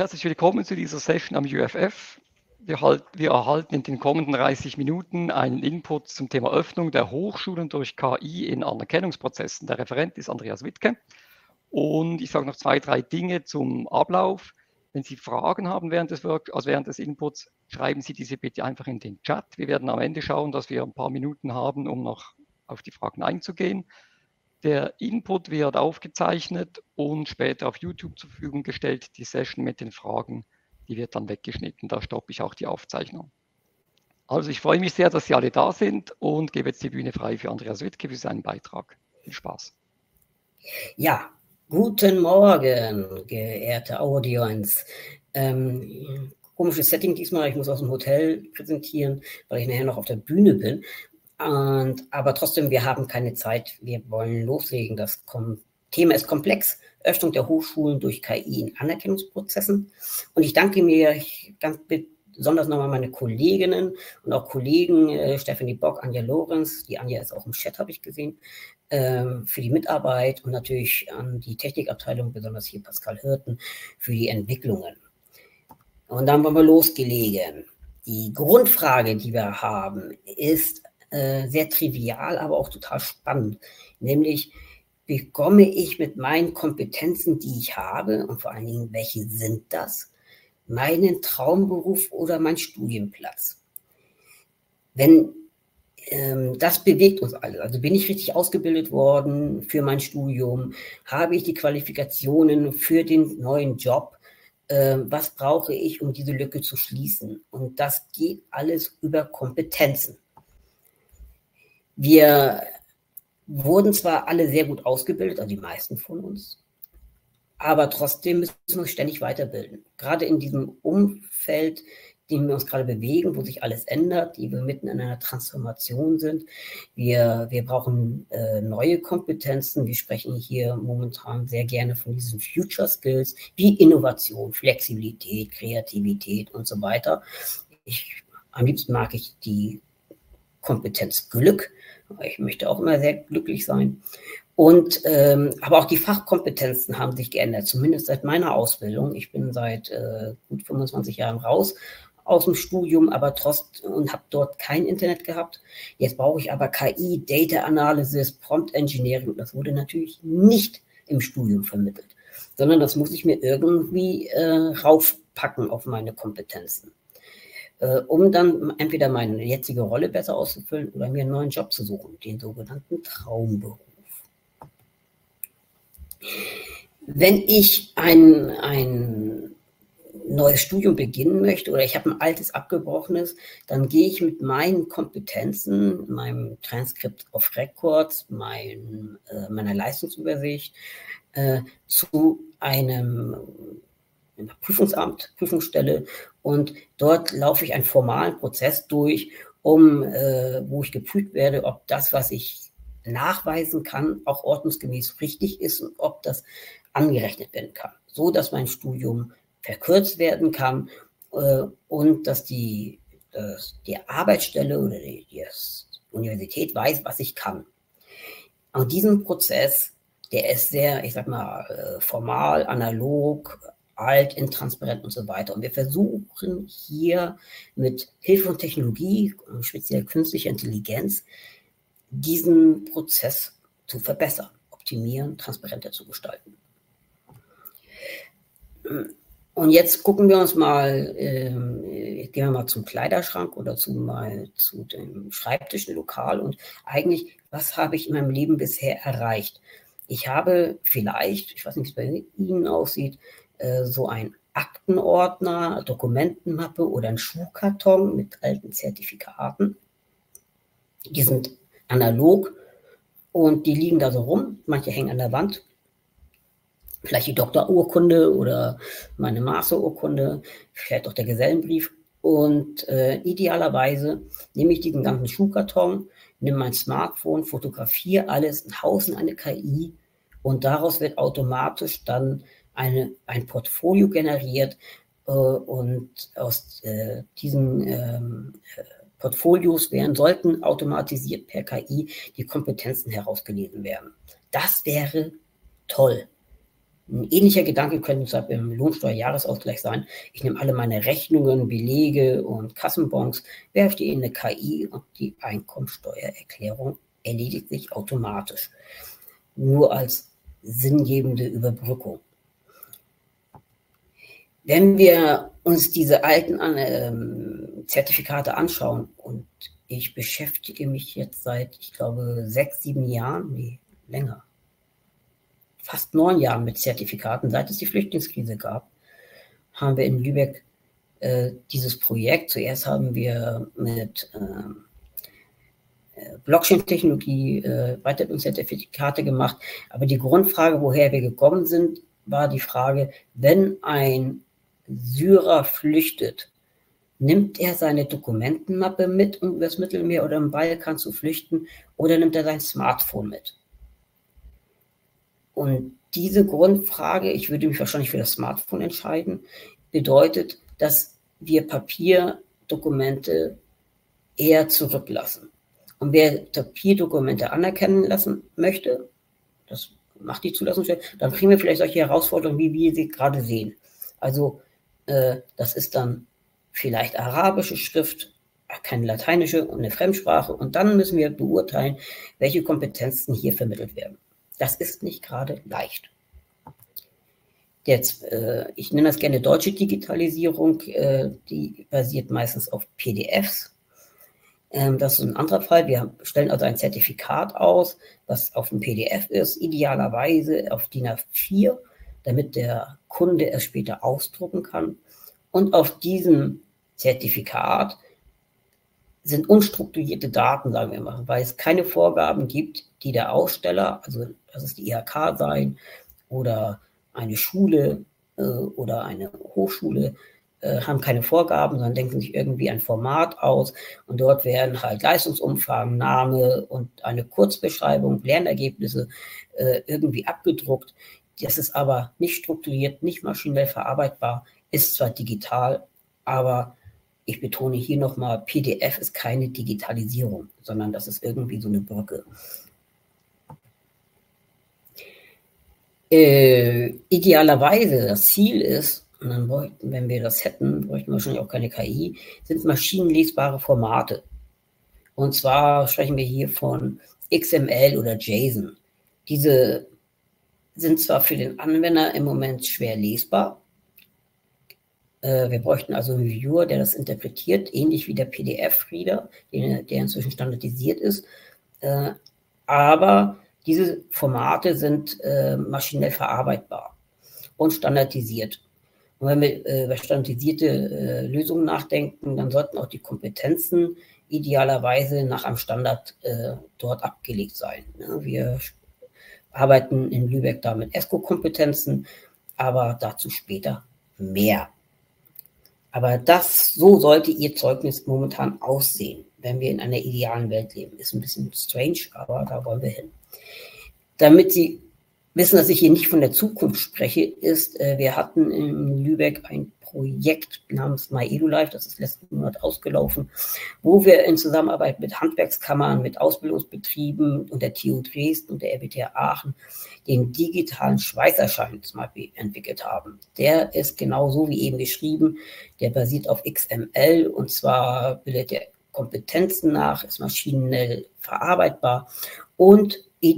herzlich willkommen zu dieser Session am UFF. Wir erhalten in den kommenden 30 Minuten einen Input zum Thema Öffnung der Hochschulen durch KI in Anerkennungsprozessen. Der Referent ist Andreas Wittke. Und ich sage noch 2, 3 Dinge zum Ablauf. Wenn Sie Fragen haben während des Inputs, schreiben Sie diese bitte einfach in den Chat. Wir werden am Ende schauen, dass wir ein paar Minuten haben, um noch auf die Fragen einzugehen. Der Input wird aufgezeichnet und später auf YouTube zur Verfügung gestellt. Die Session mit den Fragen, die wird dann weggeschnitten. Da stoppe ich auch die Aufzeichnung. Also ich freue mich sehr, dass Sie alle da sind und gebe jetzt die Bühne frei für Andreas Wittke für seinen Beitrag. Viel Spaß. Ja, guten Morgen, geehrte Audience. Komisches Setting diesmal. Ich muss aus dem Hotel präsentieren, weil ich nachher noch auf der Bühne bin. Aber trotzdem, wir haben keine Zeit. Wir wollen loslegen. Das Thema ist komplex. Öffnung der Hochschulen durch KI in Anerkennungsprozessen. Und ich danke mir ganz besonders nochmal meine Kolleginnen und auch Kollegen, Stephanie Bock, Anja Lorenz, die Anja ist auch im Chat, habe ich gesehen, für die Mitarbeit und natürlich an die Technikabteilung, besonders hier Pascal Hirten, für die Entwicklungen. Und dann wollen wir loslegen. Die Grundfrage, die wir haben, ist sehr trivial, aber auch total spannend. Nämlich, bekomme ich mit meinen Kompetenzen, die ich habe, und vor allen Dingen, welche sind das, meinen Traumberuf oder meinen Studienplatz? Wenn das bewegt uns alle. Also bin ich richtig ausgebildet worden für mein Studium? Habe ich die Qualifikationen für den neuen Job? Was brauche ich, um diese Lücke zu schließen? Und das geht alles über Kompetenzen. Wir wurden zwar alle sehr gut ausgebildet, also die meisten von uns, aber trotzdem müssen wir uns ständig weiterbilden. Gerade in diesem Umfeld, in dem wir uns gerade bewegen, wo sich alles ändert, die wir mitten in einer Transformation sind. Wir brauchen neue Kompetenzen. Wir sprechen hier momentan sehr gerne von diesen Future Skills, wie Innovation, Flexibilität, Kreativität und so weiter. Am liebsten mag ich die Kompetenz Glück. Ich möchte auch immer sehr glücklich sein. Und aber auch die Fachkompetenzen haben sich geändert, zumindest seit meiner Ausbildung. Ich bin seit gut 25 Jahren raus aus dem Studium, aber und habe dort kein Internet gehabt. Jetzt brauche ich aber KI, Data Analysis, Prompt Engineering. Das wurde natürlich nicht im Studium vermittelt, sondern das muss ich mir irgendwie raufpacken auf meine Kompetenzen, um dann entweder meine jetzige Rolle besser auszufüllen oder mir einen neuen Job zu suchen, den sogenannten Traumberuf. Wenn ich ein neues Studium beginnen möchte oder ich habe ein altes abgebrochenes, dann gehe ich mit meinen Kompetenzen, meinem Transkript of Records, meiner Leistungsübersicht zu einem Prüfungsamt, Prüfungsstelle, und dort laufe ich einen formalen Prozess durch, wo ich geprüft werde, ob das, was ich nachweisen kann, auch ordnungsgemäß richtig ist und ob das angerechnet werden kann, so dass mein Studium verkürzt werden kann und dass die Arbeitsstelle oder die Universität weiß, was ich kann. Und diesen Prozess, der ist sehr, ich sag mal, formal, analog, alt, intransparent und so weiter. Und wir versuchen hier mit Hilfe von Technologie, speziell künstlicher Intelligenz, diesen Prozess zu verbessern, optimieren, transparenter zu gestalten. Und jetzt gucken wir uns mal, gehen wir mal zum Kleiderschrank oder zu dem Schreibtischlokal und eigentlich, was habe ich in meinem Leben bisher erreicht? Ich habe vielleicht, ich weiß nicht, wie es bei Ihnen aussieht, so ein Aktenordner, Dokumentenmappe oder ein Schuhkarton mit alten Zertifikaten. Die sind analog und die liegen da so rum. Manche hängen an der Wand. Vielleicht die Doktorurkunde oder meine Masterurkunde, vielleicht auch der Gesellenbrief. Und idealerweise nehme ich diesen ganzen Schuhkarton, nehme mein Smartphone, fotografiere alles, haue in eine KI und daraus wird automatisch dann ein Portfolio generiert und aus diesen Portfolios sollten automatisiert per KI die Kompetenzen herausgelesen werden. Das wäre toll. Ein ähnlicher Gedanke könnte deshalb im Lohnsteuerjahresausgleich sein. Ich nehme alle meine Rechnungen, Belege und Kassenbons, werfe die in eine KI und die Einkommensteuererklärung erledigt sich automatisch. Nur als sinngebende Überbrückung. Wenn wir uns diese alten Zertifikate anschauen, und ich beschäftige mich jetzt seit, ich glaube, 6, 7 Jahren, nee, länger, fast 9 Jahren mit Zertifikaten, seit es die Flüchtlingskrise gab, haben wir in Lübeck dieses Projekt. Zuerst haben wir mit Blockchain-Technologie Weiterbildungszertifikate gemacht. Aber die Grundfrage, woher wir gekommen sind, war die Frage, wenn ein Syrer flüchtet, nimmt er seine Dokumentenmappe mit, um übers Mittelmeer oder im Balkan zu flüchten, oder nimmt er sein Smartphone mit? Und diese Grundfrage, ich würde mich wahrscheinlich für das Smartphone entscheiden, bedeutet, dass wir Papierdokumente eher zurücklassen. Und wer Papierdokumente anerkennen lassen möchte, das macht die Zulassungsstelle, dann kriegen wir vielleicht solche Herausforderungen, wie wir sie gerade sehen. Also das ist dann vielleicht arabische Schrift, keine lateinische und eine Fremdsprache. Und dann müssen wir beurteilen, welche Kompetenzen hier vermittelt werden. Das ist nicht gerade leicht. Jetzt, ich nenne das gerne deutsche Digitalisierung, die basiert meistens auf PDFs. Das ist ein anderer Fall. Wir stellen also ein Zertifikat aus, was auf dem PDF ist, idealerweise auf DIN A4, damit der Kunde es später ausdrucken kann. Und auf diesem Zertifikat sind unstrukturierte Daten, sagen wir mal, weil es keine Vorgaben gibt, die der Aussteller, also das ist die IHK sein oder eine Schule oder eine Hochschule, haben keine Vorgaben, sondern denken sich irgendwie ein Format aus und dort werden halt Leistungsumfang, Name und eine Kurzbeschreibung, Lernergebnisse irgendwie abgedruckt. Das ist aber nicht strukturiert, nicht maschinell verarbeitbar, ist zwar digital, aber ich betone hier nochmal, PDF ist keine Digitalisierung, sondern das ist irgendwie so eine Brücke. Idealerweise, das Ziel ist, und dann wenn wir das hätten, bräuchten wir wahrscheinlich auch keine KI, sind maschinenlesbare Formate. Und zwar sprechen wir hier von XML oder JSON. Diese sind zwar für den Anwender im Moment schwer lesbar. Wir bräuchten also einen Viewer, der das interpretiert, ähnlich wie der PDF-Reader, der inzwischen standardisiert ist. Aber diese Formate sind maschinell verarbeitbar und standardisiert. Und wenn wir über standardisierte Lösungen nachdenken, dann sollten auch die Kompetenzen idealerweise nach einem Standard dort abgelegt sein. Wir arbeiten in Lübeck da mit ESCO-Kompetenzen, aber dazu später mehr. Aber so sollte Ihr Zeugnis momentan aussehen, wenn wir in einer idealen Welt leben. Ist ein bisschen strange, aber da wollen wir hin. Damit Sie wissen, dass ich hier nicht von der Zukunft spreche, ist, wir hatten in Lübeck ein Projekt namens MyEduLife, das ist letzten Monat ausgelaufen, wo wir in Zusammenarbeit mit Handwerkskammern, mit Ausbildungsbetrieben und der TU Dresden und der RWTH Aachen den digitalen Schweißerschein zum Beispiel entwickelt haben. Der ist genauso wie eben geschrieben, der basiert auf XML und zwar bildet er Kompetenzen nach, ist maschinell verarbeitbar und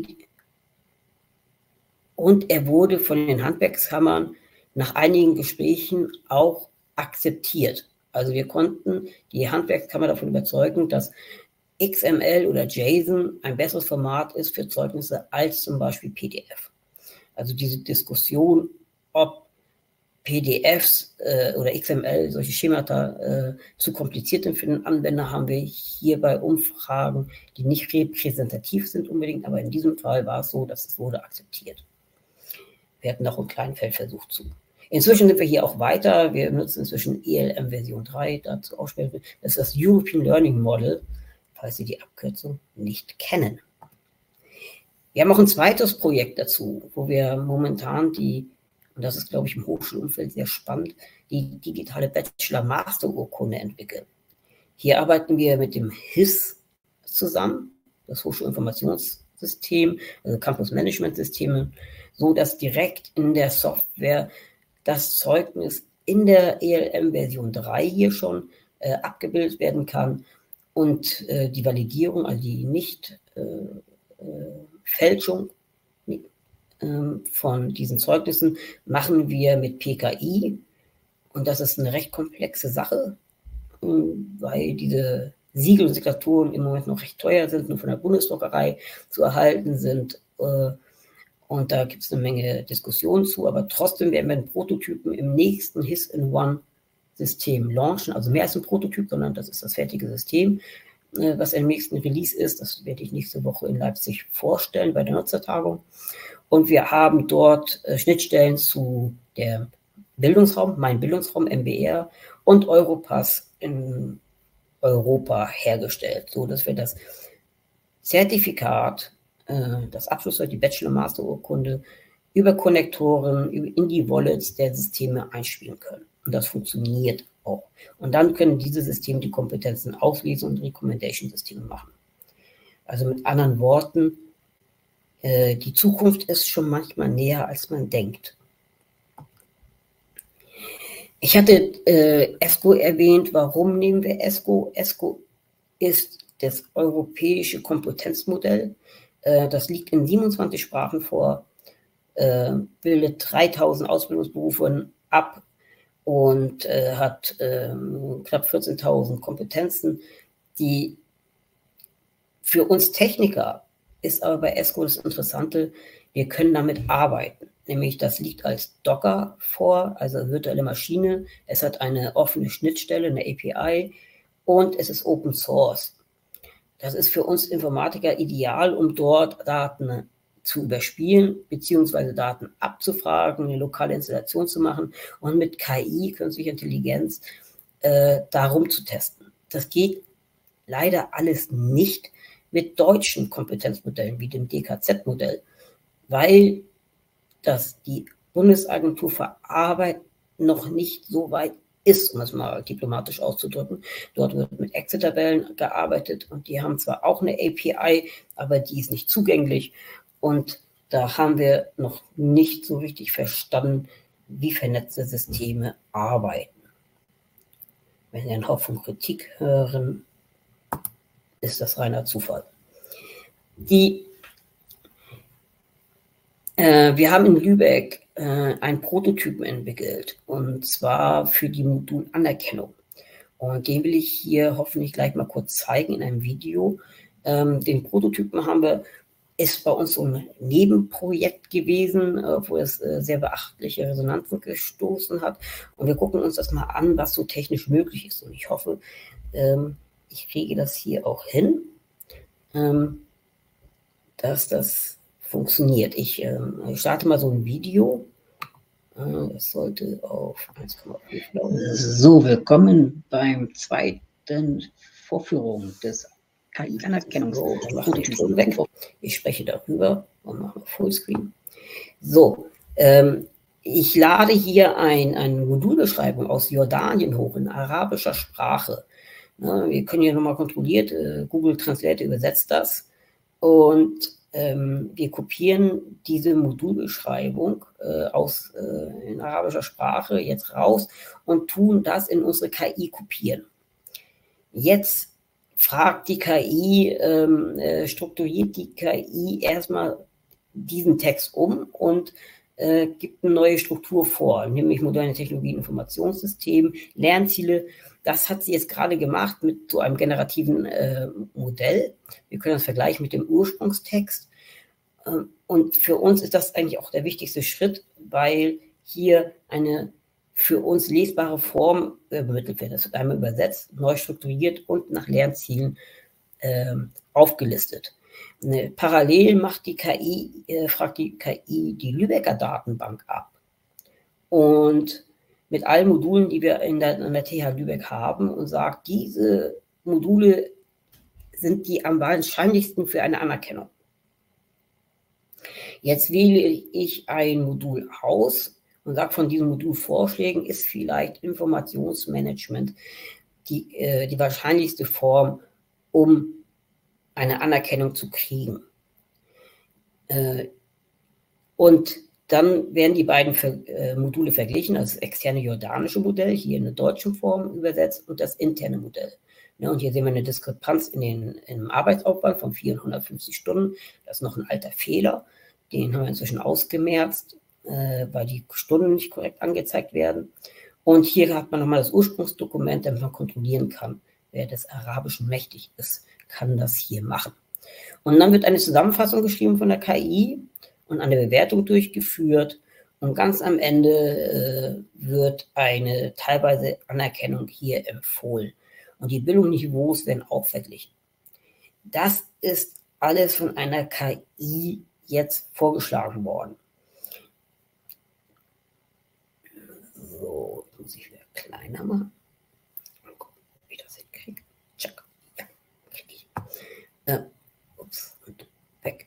er wurde von den Handwerkskammern nach einigen Gesprächen auch akzeptiert. Also wir konnten die Handwerkskammer davon überzeugen, dass XML oder JSON ein besseres Format ist für Zeugnisse als zum Beispiel PDF. Also diese Diskussion, ob PDFs oder XML, solche Schemata zu kompliziert sind für den Anwender, haben wir hier bei Umfragen, die nicht repräsentativ sind unbedingt, aber in diesem Fall war es so, dass es wurde akzeptiert. Wir hatten noch einen kleinen Feldversuch zu. Inzwischen sind wir hier auch weiter. Wir nutzen inzwischen ELM Version 3, dazu aussprechen. Das ist das European Learning Model, falls Sie die Abkürzung nicht kennen. Wir haben auch ein zweites Projekt dazu, wo wir momentan und das ist, glaube ich, im Hochschulumfeld sehr spannend, die digitale Bachelor-Master-Urkunde entwickeln. Hier arbeiten wir mit dem HIS zusammen, das Hochschulinformationssystem System, also Campus-Management-Systeme, so dass direkt in der Software das Zeugnis in der ELM-Version 3 hier schon abgebildet werden kann und die Validierung, also die Nicht-Fälschung von diesen Zeugnissen machen wir mit PKI und das ist eine recht komplexe Sache, weil diese Siegel und Signaturen im Moment noch recht teuer sind, nur von der Bundesdruckerei zu erhalten sind. Und da gibt es eine Menge Diskussionen zu, aber trotzdem werden wir den Prototypen im nächsten HIS-in-One-System launchen. Also mehr als ein Prototyp, sondern das ist das fertige System, was im nächsten Release ist. Das werde ich nächste Woche in Leipzig vorstellen bei der Nutzertagung. Und wir haben dort Schnittstellen zu der Bildungsraum, mein Bildungsraum, MBR und Europass in Europa hergestellt, so dass wir das Zertifikat, das Abschlusszeugnis, die Bachelor-Master-Urkunde über Konnektoren in die Wallets der Systeme einspielen können. Und das funktioniert auch. Und dann können diese Systeme die Kompetenzen auslesen und Recommendation-Systeme machen. Also mit anderen Worten, die Zukunft ist schon manchmal näher, als man denkt. Ich hatte ESCO erwähnt. Warum nehmen wir ESCO? ESCO ist das europäische Kompetenzmodell. Das liegt in 27 Sprachen vor, bildet 3000 Ausbildungsberufe ab und hat knapp 14.000 Kompetenzen. Die für uns Techniker ist aber bei ESCO das Interessante, wir können damit arbeiten. Nämlich das liegt als Docker vor, also virtuelle Maschine. Es hat eine offene Schnittstelle, eine API und es ist Open Source. Das ist für uns Informatiker ideal, um dort Daten zu überspielen, beziehungsweise Daten abzufragen, eine lokale Installation zu machen und mit KI, künstlicher Intelligenz, darum zu testen. Das geht leider alles nicht mit deutschen Kompetenzmodellen wie dem DKZ-Modell, weil die Bundesagentur für Arbeit noch nicht so weit ist, um es mal diplomatisch auszudrücken. Dort wird mit Excel-Tabellen gearbeitet und die haben zwar auch eine API, aber die ist nicht zugänglich und da haben wir noch nicht so richtig verstanden, wie vernetzte Systeme arbeiten. Wenn wir einen Haufen Kritik hören, ist das reiner Zufall. Wir haben in Lübeck einen Prototypen entwickelt, und zwar für die Modulanerkennung. Und den will ich hier hoffentlich gleich mal kurz zeigen in einem Video. Den Prototypen ist bei uns so ein Nebenprojekt gewesen, wo es sehr beachtliche Resonanzen gestoßen hat. Und wir gucken uns das mal an, was so technisch möglich ist. Und ich hoffe, ich kriege das hier auch hin, dass das funktioniert. Ich starte mal so ein Video. Das sollte auf 1,5 laufen. So, willkommen beim zweiten Vorführung des KI-Anerkennungsprototypen weg. Ich spreche darüber und mache Fullscreen. So, ich lade hier eine Modulbeschreibung aus Jordanien hoch in arabischer Sprache. Wir können hier nochmal kontrolliert, Google Translate übersetzt das und wir kopieren diese Modulbeschreibung in arabischer Sprache jetzt raus und tun das in unsere KI kopieren. Jetzt fragt die KI, strukturiert die KI erstmal diesen Text um und gibt eine neue Struktur vor, nämlich moderne Technologien, Informationssystem, Lernziele. Das hat sie jetzt gerade gemacht mit so einem generativen Modell. Wir können das vergleichen mit dem Ursprungstext. Und für uns ist das eigentlich auch der wichtigste Schritt, weil hier eine für uns lesbare Form übermittelt wird. Das wird einmal übersetzt, neu strukturiert und nach Lernzielen aufgelistet. Parallel fragt die KI die Lübecker Datenbank ab. Und mit allen Modulen, die wir an der TH Lübeck haben, und sagt, diese Module sind die am wahrscheinlichsten für eine Anerkennung. Jetzt wähle ich ein Modul aus und sage, von diesen Modulvorschlägen ist vielleicht Informationsmanagement die wahrscheinlichste Form, um eine Anerkennung zu kriegen. Und dann werden die beiden Module verglichen, also das externe jordanische Modell, hier in der deutschen Form übersetzt, und das interne Modell. Ja, und hier sehen wir eine Diskrepanz im Arbeitsaufwand von 450 Stunden. Das ist noch ein alter Fehler. Den haben wir inzwischen ausgemerzt, weil die Stunden nicht korrekt angezeigt werden. Und hier hat man nochmal das Ursprungsdokument, damit man kontrollieren kann, wer des Arabischen mächtig ist, kann das hier machen. Und dann wird eine Zusammenfassung geschrieben von der KI und eine Bewertung durchgeführt. Und ganz am Ende wird eine teilweise Anerkennung hier empfohlen. Und die Bildungsniveaus werden auch verglichen. Das ist alles von einer KI jetzt vorgeschlagen worden. So, jetzt muss ich wieder kleiner machen. Mal gucken, wie ich das hinkriege. Check. Ja, kriege ich. Ups, und weg.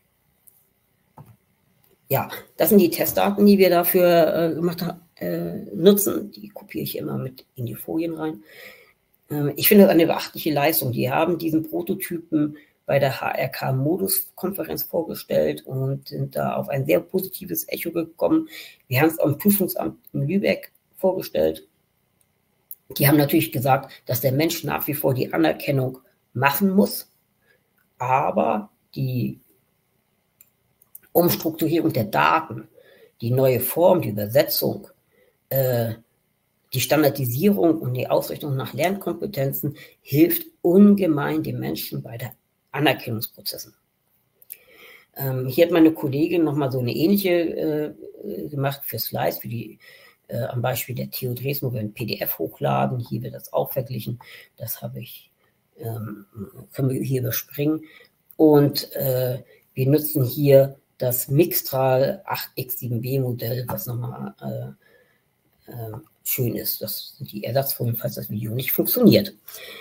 Ja, das sind die Testdaten, die wir dafür gemacht haben, nutzen. Die kopiere ich immer mit in die Folien rein. Ich finde das eine beachtliche Leistung. Die haben diesen Prototypen bei der HRK-Modus-Konferenz vorgestellt und sind da auf ein sehr positives Echo gekommen. Wir haben es am Prüfungsamt in Lübeck vorgestellt. Die haben natürlich gesagt, dass der Mensch nach wie vor die Anerkennung machen muss, aber die Umstrukturierung der Daten, die neue Form, die Übersetzung, die Standardisierung und die Ausrichtung nach Lernkompetenzen hilft ungemein den Menschen bei der Anerkennungsprozessen. Hier hat meine Kollegin nochmal so eine ähnliche gemacht für Slides, für die am Beispiel der TU Dresden, wo wir ein PDF hochladen. Hier wird das auch verglichen. Das habe ich, können wir hier überspringen. Und wir nutzen hier das Mixtral 8x7b Modell, was nochmal schön ist. Das sind die Ersatzfolien, falls das Video nicht funktioniert.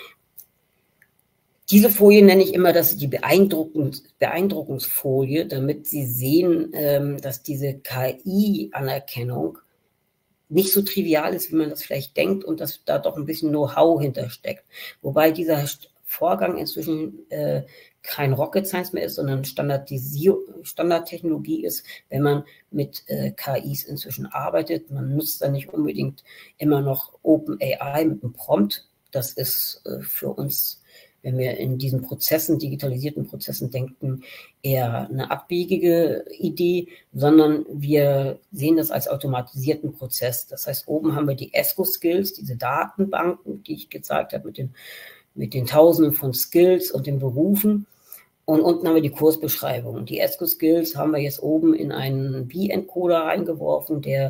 Diese Folie nenne ich immer die Beeindruckungsfolie, damit Sie sehen, dass diese KI-Anerkennung nicht so trivial ist, wie man das vielleicht denkt, und dass da doch ein bisschen Know-how hintersteckt. Wobei dieser Vorgang inzwischen kein Rocket Science mehr ist, sondern Standardtechnologie ist, wenn man mit KIs inzwischen arbeitet. Man nutzt dann nicht unbedingt immer noch OpenAI mit einem Prompt. Das ist für uns, wenn wir in diesen Prozessen, digitalisierten Prozessen denken, eher eine abwegige Idee, sondern wir sehen das als automatisierten Prozess. Das heißt, oben haben wir die ESCO-Skills, diese Datenbanken, die ich gezeigt habe, mit den Tausenden von Skills und den Berufen. Und unten haben wir die Kursbeschreibung. Die ESCO-Skills haben wir jetzt oben in einen B-Encoder reingeworfen, der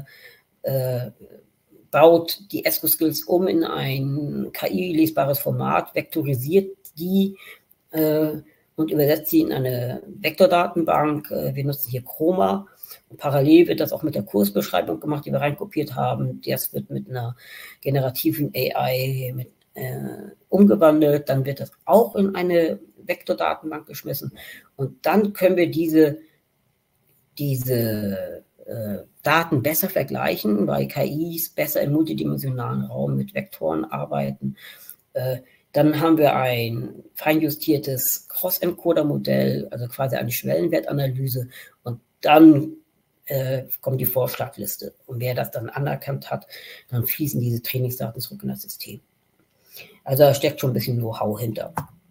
baut die ESCO-Skills um in ein KI-lesbares Format, vektorisiert die und übersetzt sie in eine Vektordatenbank. Wir nutzen hier Chroma. Und parallel wird das auch mit der Kursbeschreibung gemacht, die wir reinkopiert haben. Das wird mit einer generativen AI umgewandelt. Dann wird das auch in eine Vektordatenbank geschmissen. Und dann können wir diese Daten besser vergleichen, weil KIs besser im multidimensionalen Raum mit Vektoren arbeiten. Dann haben wir ein feinjustiertes Cross-Encoder-Modell, also quasi eine Schwellenwertanalyse. Und dann kommt die Vorschlagliste. Und wer das dann anerkannt hat, dann fließen diese Trainingsdaten zurück in das System. Also da steckt schon ein bisschen Know-how hinter.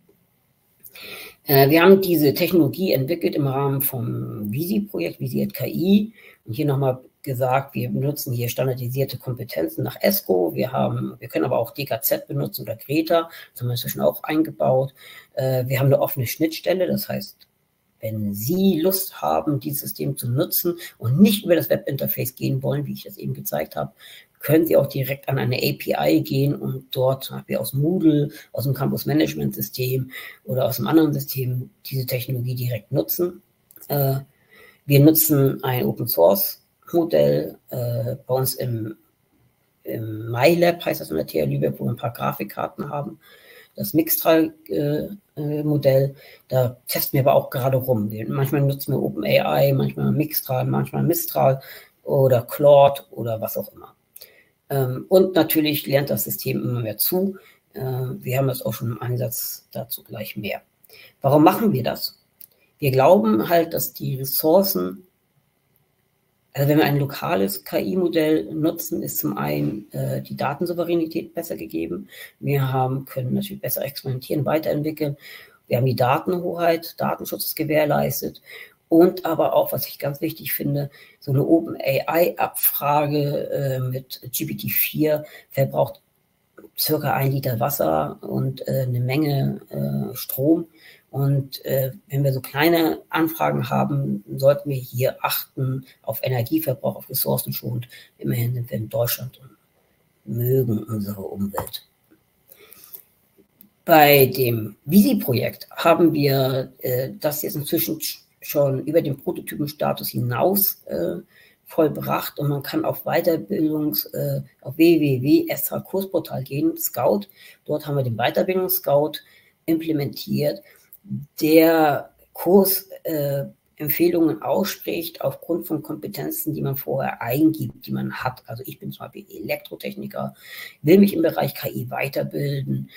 Wir haben diese Technologie entwickelt im Rahmen vom VISI-Projekt, VISI@KI. Und hier nochmal gesagt, wir benutzen hier standardisierte Kompetenzen nach ESCO. Wir können aber auch DKZ benutzen oder Greta. Das haben wir inzwischen auch eingebaut. Wir haben eine offene Schnittstelle. Das heißt, wenn Sie Lust haben, dieses System zu nutzen und nicht über das Webinterface gehen wollen, wie ich das eben gezeigt habe, können Sie auch direkt an eine API gehen und dort wie aus Moodle, aus dem Campus-Management-System oder aus einem anderen System diese Technologie direkt nutzen. Wir nutzen ein Open-Source-Modell bei uns im MyLab, heißt das in der TH Lübeck, wo wir ein paar Grafikkarten haben. Das Mixtral-Modell, da testen wir aber auch gerade rum. Manchmal nutzen wir OpenAI, manchmal Mixtral, manchmal Mistral oder Claude oder was auch immer. Und natürlich lernt das System immer mehr zu. Wir haben das auch schon im Einsatz, dazu gleich mehr. Warum machen wir das? Wir glauben halt, dass die Ressourcen, also wenn wir ein lokales KI-Modell nutzen, ist zum einen die Datensouveränität besser gegeben. Wir können natürlich besser experimentieren, weiterentwickeln. Wir haben die Datenhoheit, Datenschutz ist gewährleistet. Und aber auch, was ich ganz wichtig finde, so eine OpenAI-Abfrage mit GPT-4 verbraucht circa 1 Liter Wasser und eine Menge Strom. Und wenn wir so kleine Anfragen haben, sollten wir hier achten auf Energieverbrauch, auf Ressourcenschonung. Immerhin sind wir in Deutschland und mögen unsere Umwelt. Bei dem Visi-Projekt haben wir das jetzt inzwischen schon über den Prototypenstatus hinaus vollbracht und man kann auf auf www.SH-Kursportal gehen, Scout. Dort haben wir den Weiterbildungs-Scout implementiert, der Kursempfehlungen ausspricht aufgrund von Kompetenzen, die man vorher eingibt, die man hat. Also ich bin zum Beispiel Elektrotechniker, will mich im Bereich KI weiterbilden,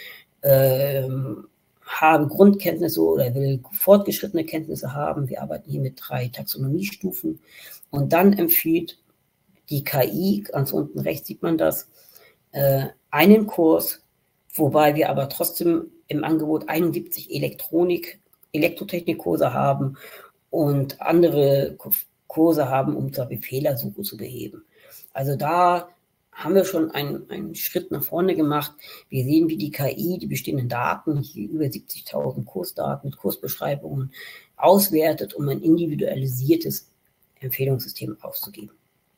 habe Grundkenntnisse oder will fortgeschrittene Kenntnisse haben. Wir arbeiten hier mit 3 Taxonomiestufen. Und dann empfiehlt die KI, ganz unten rechts sieht man das, einen Kurs, wobei wir aber trotzdem im Angebot 71 Elektrotechnikkurse haben und andere Kurse haben, um zur Fehlersuche zu beheben. Also da haben wir schon einen Schritt nach vorne gemacht. Wir sehen, wie die KI die bestehenden Daten, hier über 70.000 Kursdaten mit Kursbeschreibungen, auswertet, um ein individualisiertes Empfehlungssystem auszugeben.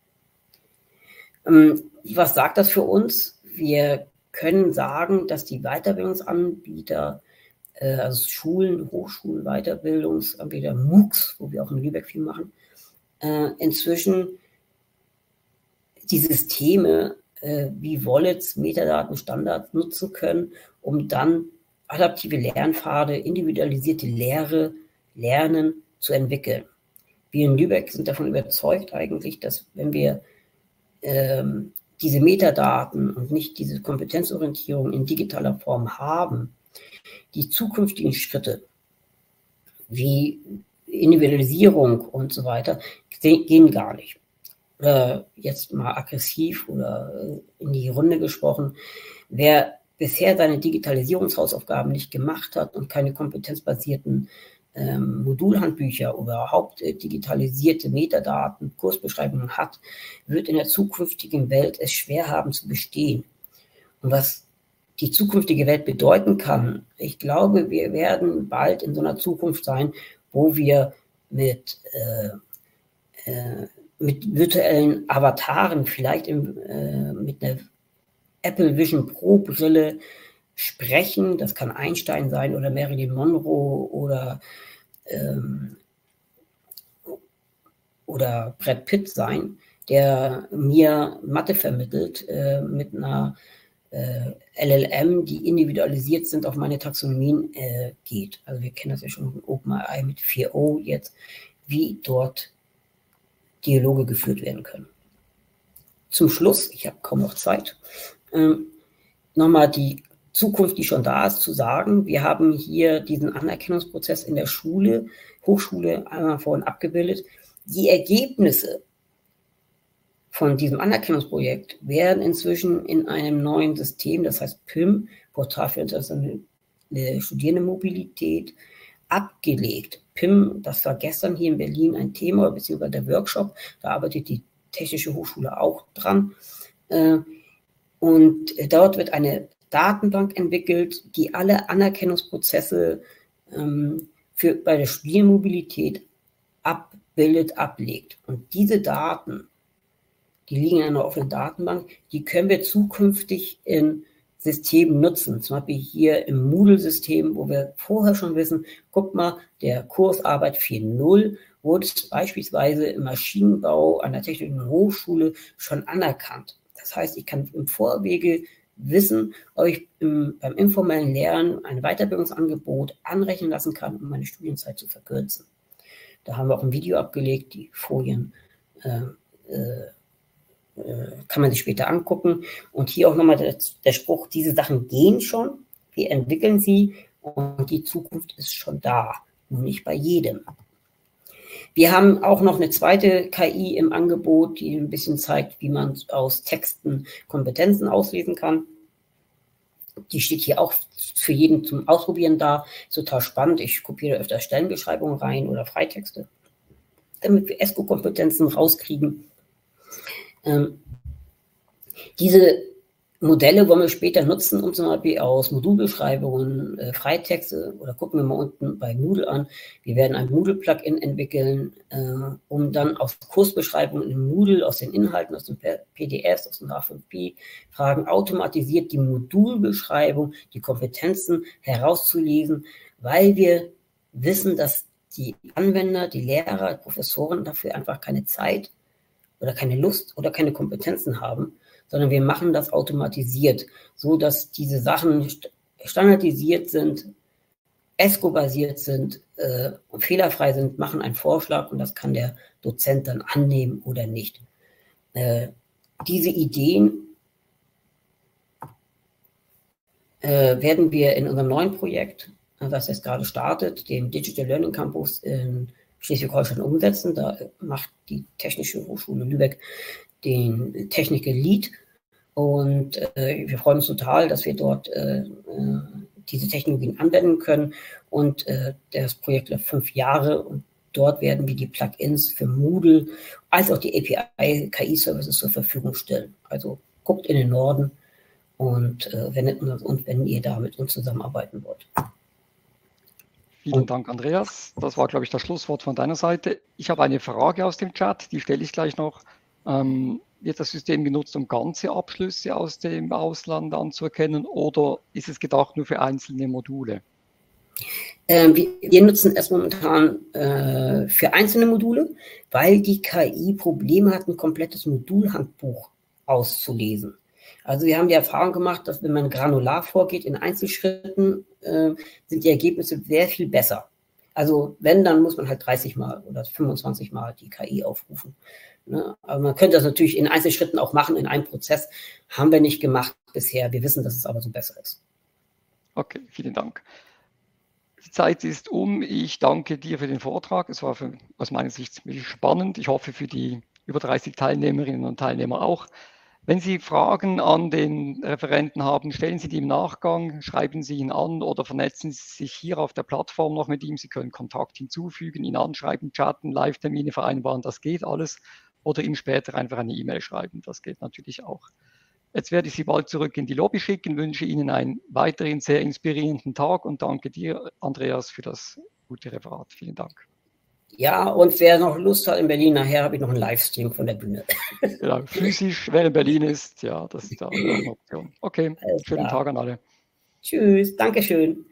Was sagt das für uns? Wir können sagen, dass die Weiterbildungsanbieter, also Schulen, Hochschulen, Weiterbildungsanbieter, MOOCs, wo wir auch in Lübeck viel machen, inzwischen die Systeme wie Wallets, Metadaten, Standards nutzen können, um dann adaptive Lernpfade, individualisierte Lernen zu entwickeln. Wir in Lübeck sind davon überzeugt eigentlich, dass wenn wir diese Metadaten und nicht diese Kompetenzorientierung in digitaler Form haben, die zukünftigen Schritte wie Individualisierung und so weiter gehen gar nicht. Oder jetzt mal aggressiv oder in die Runde gesprochen, wer bisher seine Digitalisierungshausaufgaben nicht gemacht hat und keine kompetenzbasierten Modulhandbücher oder überhaupt digitalisierte Metadaten, Kursbeschreibungen hat, wird in der zukünftigen Welt es schwer haben zu bestehen. Und was die zukünftige Welt bedeuten kann, ich glaube, wir werden bald in so einer Zukunft sein, wo wir mit virtuellen Avataren, vielleicht mit einer Apple Vision Pro Brille sprechen. Das kann Einstein sein oder Marilyn Monroe oder Brad Pitt sein, der mir Mathe vermittelt mit einer LLM, die individualisiert sind, auf meine Taxonomien geht. Also wir kennen das ja schon von OpenAI mit 4o jetzt, wie dort Dialoge geführt werden können. Zum Schluss, ich habe kaum noch Zeit, nochmal die Zukunft, die schon da ist, zu sagen. Wir haben hier diesen Anerkennungsprozess in der Hochschule einmal vorhin abgebildet. Die Ergebnisse von diesem Anerkennungsprojekt werden inzwischen in einem neuen System, das heißt PIM, Portal für internationale Studierendenmobilität, abgelegt. PIM, das war gestern hier in Berlin ein Thema, beziehungsweise der Workshop, da arbeitet die Technische Hochschule auch dran. Und dort wird eine Datenbank entwickelt, die alle Anerkennungsprozesse bei der Studierendenmobilität abbildet, ablegt. Und diese Daten, die liegen in einer offenen Datenbank, die können wir zukünftig in Systemen nutzen. Zum Beispiel hier im Moodle-System, wo wir vorher schon wissen, guck mal, der Kurs Arbeit 4.0 wurde beispielsweise im Maschinenbau an der Technischen Hochschule schon anerkannt. Das heißt, ich kann im Vorwege wissen, ob ich beim informellen Lernen ein Weiterbildungsangebot anrechnen lassen kann, um meine Studienzeit zu verkürzen. Da haben wir auch ein Video abgelegt, die Folien kann man sich später angucken. Und hier auch nochmal der Spruch, diese Sachen gehen schon, wir entwickeln sie und die Zukunft ist schon da. nur nicht bei jedem. Wir haben auch noch eine zweite KI im Angebot, die ein bisschen zeigt, wie man aus Texten Kompetenzen auslesen kann. Die steht hier auch für jeden zum Ausprobieren da. Ist total spannend. Ich kopiere öfter Stellenbeschreibungen rein oder Freitexte, damit wir ESCO-Kompetenzen rauskriegen. Diese Modelle wollen wir später nutzen, um zum Beispiel aus Modulbeschreibungen Freitexte, oder gucken wir mal unten bei Moodle an. Wir werden ein Moodle-Plugin entwickeln, um dann aus Kursbeschreibungen in Moodle, aus den Inhalten, aus den PDFs, aus den H5P-Fragen automatisiert die Modulbeschreibung, die Kompetenzen herauszulesen, weil wir wissen, dass die Anwender, die Lehrer, Professoren dafür einfach keine Zeit oder keine Lust oder keine Kompetenzen haben, sondern wir machen das automatisiert, so dass diese Sachen standardisiert sind, ESCO-basiert sind und fehlerfrei sind, machen einen Vorschlag und das kann der Dozent dann annehmen oder nicht. Diese Ideen werden wir in unserem neuen Projekt, das jetzt gerade startet, dem Digital Learning Campus in Schleswig-Holstein umsetzen. Da macht die Technische Hochschule Lübeck den Technical Lead und wir freuen uns total, dass wir dort diese Technologien anwenden können und das Projekt läuft 5 Jahre und dort werden wir die Plugins für Moodle als auch die API KI-Services zur Verfügung stellen. Also guckt in den Norden und wendet uns, wenn ihr da mit uns zusammenarbeiten wollt. Vielen Dank, Andreas. Das war, glaube ich, das Schlusswort von deiner Seite. Ich habe eine Frage aus dem Chat, die stelle ich gleich noch. Wird das System genutzt, um ganze Abschlüsse aus dem Ausland anzuerkennen oder ist es gedacht nur für einzelne Module? Wir nutzen es momentan für einzelne Module, weil die KI Probleme hat, ein komplettes Modulhandbuch auszulesen. Also wir haben die Erfahrung gemacht, dass wenn man granular vorgeht in Einzelschritten, sind die Ergebnisse sehr viel besser. Also wenn, dann muss man halt 30 Mal oder 25 Mal die KI aufrufen. Ne? Aber man könnte das natürlich in Einzelschritten auch machen, in einem Prozess. Haben wir nicht gemacht bisher. Wir wissen, dass es aber so besser ist. Okay, vielen Dank. Die Zeit ist um. Ich danke dir für den Vortrag. Es war aus meiner Sicht ziemlich spannend. Ich hoffe für die über 30 Teilnehmerinnen und Teilnehmer auch. Wenn Sie Fragen an den Referenten haben, stellen Sie die im Nachgang, schreiben Sie ihn an oder vernetzen Sie sich hier auf der Plattform noch mit ihm. Sie können Kontakt hinzufügen, ihn anschreiben, chatten, Live-Termine vereinbaren, das geht alles. Oder ihm später einfach eine E-Mail schreiben, das geht natürlich auch. Jetzt werde ich Sie bald zurück in die Lobby schicken, wünsche Ihnen einen weiteren sehr inspirierenden Tag und danke dir, Andreas, für das gute Referat. Vielen Dank. Ja, und wer noch Lust hat in Berlin, nachher habe ich noch einen Livestream von der Bühne. Ja, physisch, wer in Berlin ist, ja, das ist da auch eine Option. Okay, schönen Tag an alle. Tschüss, Dankeschön.